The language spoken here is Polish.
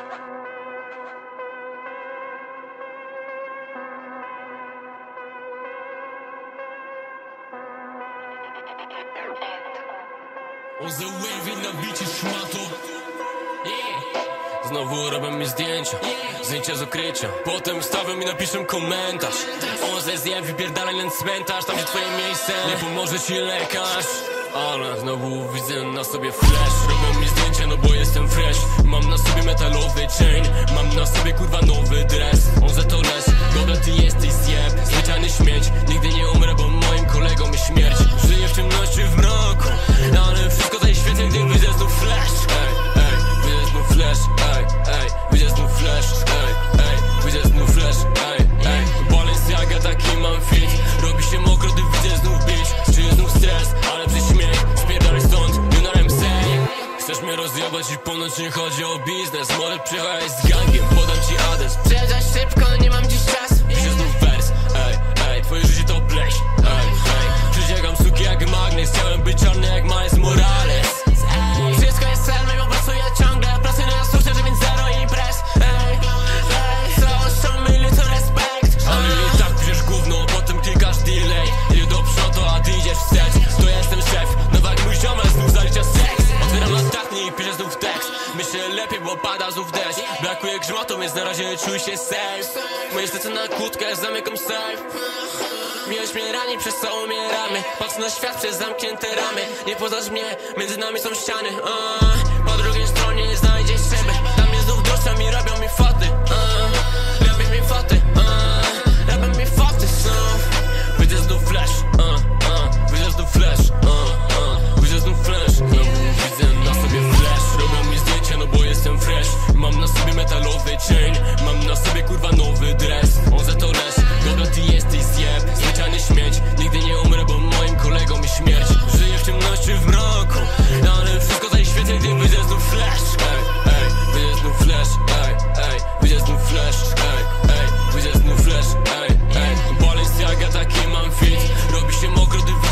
On the wave na bicie szmato. Znowu robią mi zdjęcia, zdjęcia z ukrycia. Potem stawią mi, napiszę komentarz. On ze zjem, wypierdalaj na cmentarz. Tam gdzie twoje miejsce, nie pomoże ci lekarz. Ale znowu widzę na sobie flash. Robią mi zdjęcia, no bo jestem fresh. Mam na sobie metalowy chain, mam na sobie kurwa nowy dres. On za to les, dobra ty jesteś zjeb. Zwyczajny śmieć, nigdy nie umrę, bo moim kolegom jest śmierć. Żyję w ciemności, w mroku, ale wszystko tutaj świecę, gdy widzę znów flash. Widzę znów flash, widzę znów flash, widzę znów flash, Balenciaga, taki mam fit. Robi się mokro, gdy widzę znów bić. Czuję znów stres, ale przy śmiech. Spierdalaj stąd, you know what I'm saying. Chcesz mnie rozjebać i ponoć nie chodzi o biznes. Może przyjechałeś z gangiem, podam ci adres. Przyjeżdżaj szybko, nie mam dziś czasu. Piszę znów wers, twoje życie to pleś, przyciągam suki jak magnes. Chciałem być czarny jak Miles Morales. Wszystko jest celne, bo pracuję ciągle. Pracuję na sukces, więc zero imprez. Całą myli to respekt. Ale i tak piszesz gówno, potem klikasz delay. Idę do przodu, a ty idziesz wstecz. To ja jestem szef, no jak mój ziomal znów zalicza seks. Otwieram latarnię i piszę znów tekst. Myślę lepiej, bo pada znów deszcz. Brakuje grzmotu, więc na razie czuj się safe. Moje serce na kłódkę, zamykam safe. Miłość mnie rani, przez co umieramy. Patrzę na świat przez zamknięte ramy. Nie poznasz mnie, między nami są ściany. Po drugiej stronie nie znajdziesz siebie. Tam mnie znów duszą i robią mi foty. Robią mi foty, robią mi foty znów. Widzę znów flash, widzę znów flash, widzę znów flash. Widzę na sobie flash. Robią mi zdjęcia, no bo jestem fresh. Mam na sobie metalowy chain, mam na sobie kurwa nowy dres. On za to les, dobra ty jesteś zjeb. Zwyczajny śmieć, nigdy nie umrę, bo moim kolegom jest śmierć. Żyję w ciemności, w mroku, ale wszystko tutaj świecę, gdy widzę znów flash. Widzę znów flash, widzę znów flash, widzę znów flash, Balenciaga, taki mam fit. Robi się mokro, gdy